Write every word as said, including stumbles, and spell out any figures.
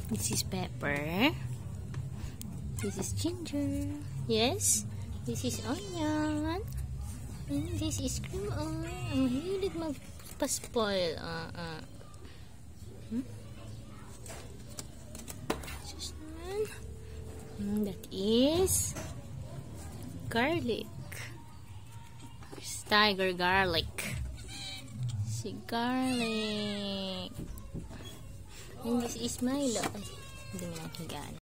This is pepper. This is ginger. Yes. This is onion. And this is cream oil. Ang hilig magpa-spoil. Uh, uh. Hmm? And that is garlic. It's tiger garlic. Si garlic. And this is Milo. Ay, hindi mo lang higaan.